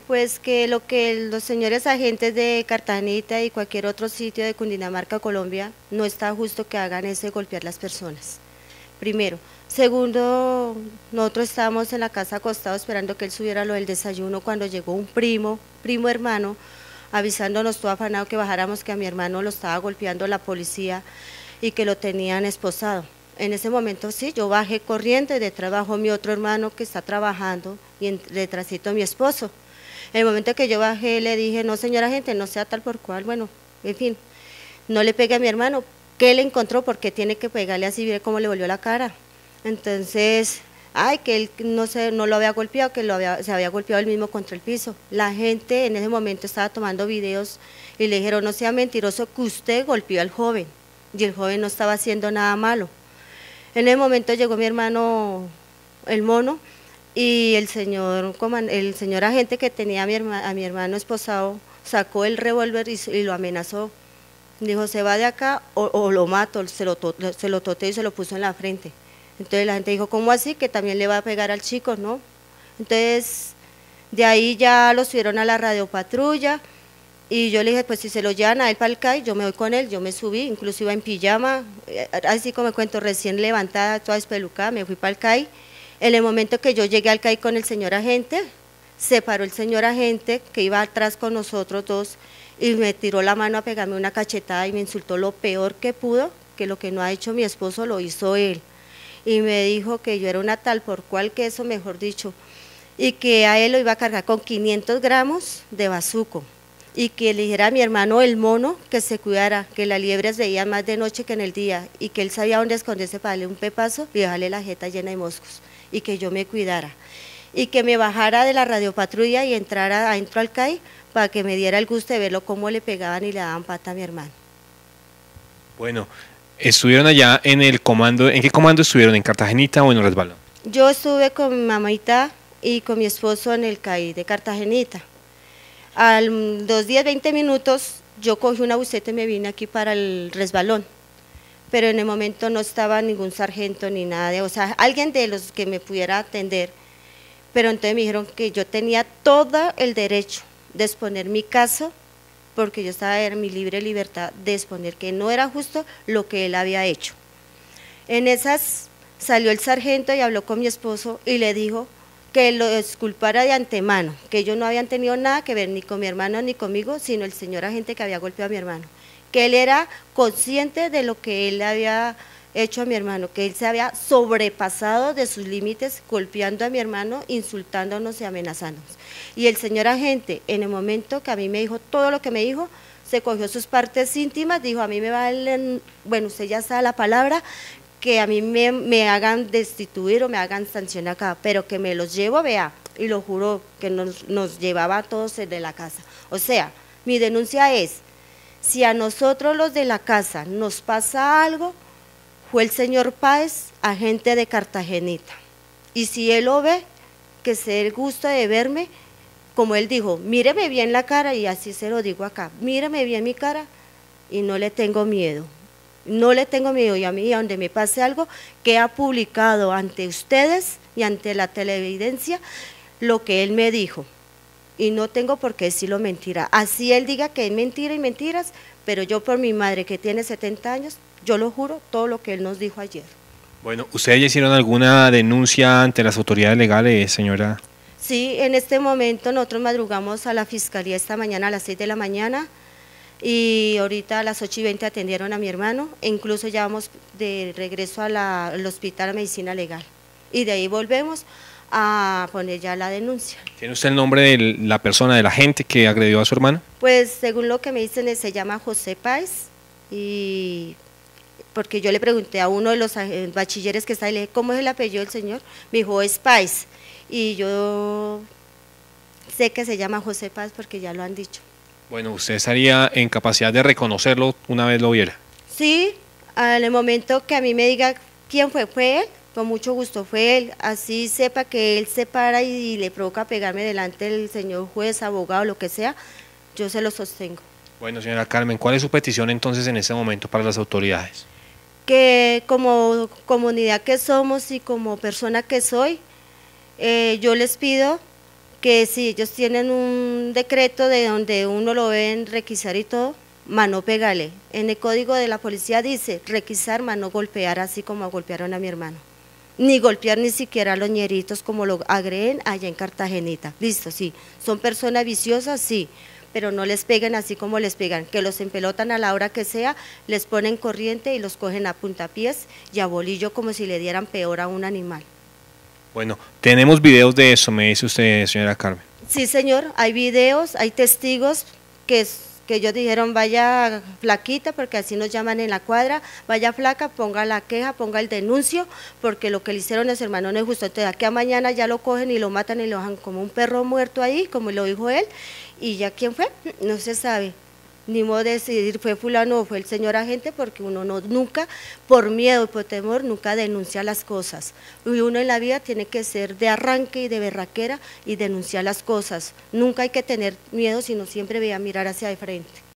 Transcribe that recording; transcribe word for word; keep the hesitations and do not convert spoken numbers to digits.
Pues que lo que los señores agentes de Cartagenita y cualquier otro sitio de Cundinamarca, Colombia, no está justo que hagan eso de golpear las personas. Primero. Segundo, nosotros estábamos en la casa acostados esperando que él subiera lo del desayuno cuando llegó un primo, primo hermano, avisándonos todo afanado que bajáramos, que a mi hermano lo estaba golpeando la policía y que lo tenían esposado. En ese momento sí, yo bajé corriendo y detrás bajó mi otro hermano que está trabajando y en, detrásito mi esposo. En el momento que yo bajé le dije, no señora gente, no sea tal por cual, bueno, en fin, no le pegue a mi hermano. ¿Qué le encontró? Porque tiene que pegarle así, mire cómo le volvió la cara. Entonces, ay, que él no, se, no lo había golpeado, que lo había, se había golpeado él mismo contra el piso. La gente en ese momento estaba tomando videos y le dijeron, no sea mentiroso que usted golpeó al joven, y el joven no estaba haciendo nada malo. En ese momento llegó mi hermano, el mono, y el señor, el señor agente que tenía a mi hermano, a mi hermano esposado, sacó el revólver y, y lo amenazó. Dijo, se va de acá o, o lo mato, se lo, to, se lo toteó y se lo puso en la frente. Entonces la gente dijo, ¿cómo así? Que también le va a pegar al chico, ¿no? Entonces, de ahí ya lo subieron a la radiopatrulla y yo le dije, pues si se lo llevan a él para el C A I, yo me voy con él, yo me subí, incluso iba en pijama, así como me cuento, recién levantada, toda espelucada, me fui para el C A I. En el momento que yo llegué al C A I con el señor agente, se paró el señor agente que iba atrás con nosotros dos y me tiró la mano a pegarme una cachetada y me insultó lo peor que pudo, que lo que no ha hecho mi esposo lo hizo él. Y me dijo que yo era una tal por cual que eso, mejor dicho, y que a él lo iba a cargar con quinientos gramos de bazuco, y que le dijera a mi hermano el mono que se cuidara, que las liebres veían más de noche que en el día, y que él sabía dónde esconderse para darle un pepazo y dejarle la jeta llena de moscos, y que yo me cuidara, y que me bajara de la radiopatrulla y entrara adentro al C A I para que me diera el gusto de verlo cómo le pegaban y le daban pata a mi hermano. Bueno, ¿estuvieron allá en el comando? ¿En qué comando estuvieron? ¿En Cartagenita o en el Resbalón? Yo estuve con mi mamita y con mi esposo en el C A I de Cartagenita. A los diez, veinte minutos yo cogí una buseta y me vine aquí para el Resbalón, pero en el momento no estaba ningún sargento ni nada, de, o sea, alguien de los que me pudiera atender, pero entonces me dijeron que yo tenía todo el derecho de exponer mi caso, porque yo estaba en mi libre libertad de exponer que no era justo lo que él había hecho. En esas salió el sargento y habló con mi esposo y le dijo que lo disculpara de antemano, que ellos no habían tenido nada que ver ni con mi hermano ni conmigo, sino el señor agente que había golpeado a mi hermano, que él era consciente de lo que él había hecho a mi hermano, que él se había sobrepasado de sus límites golpeando a mi hermano, insultándonos y amenazándonos. Y el señor agente, en el momento que a mí me dijo todo lo que me dijo, se cogió sus partes íntimas, dijo, a mí me valen, bueno, usted ya sabe la palabra, que a mí me, me hagan destituir o me hagan sancionar acá, pero que me los llevo, vea, y lo juro que nos, nos llevaba a todos de la casa. O sea, mi denuncia es, si a nosotros los de la casa nos pasa algo, fue el señor Páez, agente de Cartagenita, y si él lo ve, que se dé el gusto de verme, como él dijo, míreme bien la cara, y así se lo digo acá, míreme bien mi cara, y no le tengo miedo, no le tengo miedo, y a mí, donde me pase algo, que ha publicado ante ustedes y ante la televidencia, lo que él me dijo, y no tengo por qué decirlo mentira, así él diga que es mentira y mentiras, pero yo por mi madre que tiene setenta años, yo lo juro, todo lo que él nos dijo ayer. Bueno, ¿ustedes ya hicieron alguna denuncia ante las autoridades legales, señora? Sí, en este momento nosotros madrugamos a la fiscalía esta mañana a las seis de la mañana y ahorita a las ocho y veinte atendieron a mi hermano, e incluso ya vamos de regreso a la, al hospital de medicina legal y de ahí volvemos a poner ya la denuncia. ¿Tiene usted el nombre de la persona, de la gente que agredió a su hermano? Pues según lo que me dicen se llama José Páez, y porque yo le pregunté a uno de los bachilleres que está ahí, le dije, ¿cómo es el apellido del señor? Me dijo, es Páez, y yo sé que se llama José Páez porque ya lo han dicho. Bueno, ¿usted estaría en capacidad de reconocerlo una vez lo viera? Sí, en el momento que a mí me diga quién fue, fue él, con mucho gusto fue él, así sepa que él se para y le provoca pegarme delante del señor juez, abogado, lo que sea, yo se lo sostengo. Bueno, señora Carmen, ¿cuál es su petición entonces en este momento para las autoridades? Que como comunidad que somos y como persona que soy, eh, yo les pido que si ellos tienen un decreto de donde uno lo ven requisar y todo, mano pégale. En el código de la policía dice requisar, mano golpear, así como golpearon a mi hermano. Ni golpear ni siquiera a los ñeritos como lo agreden allá en Cartagenita. Listo, sí. Son personas viciosas, sí, pero no les peguen así como les pegan, que los empelotan a la hora que sea, les ponen corriente y los cogen a puntapiés y a bolillo como si le dieran peor a un animal. Bueno, tenemos videos de eso, me dice usted, señora Carmen. Sí, señor, hay videos, hay testigos que, que ellos dijeron, vaya flaquita, porque así nos llaman en la cuadra, vaya flaca, ponga la queja, ponga el denuncio, porque lo que le hicieron a su hermano no es justo. Entonces, aquí a mañana ya lo cogen y lo matan y lo dejan como un perro muerto ahí, como lo dijo él, y ya quién fue, no se sabe. Ni modo de decidir fue fulano o fue el señor agente, porque uno no, nunca, por miedo y por temor, nunca denuncia las cosas. Y uno en la vida tiene que ser de arranque y de berraquera y denunciar las cosas. Nunca hay que tener miedo, sino siempre voy a mirar hacia de frente.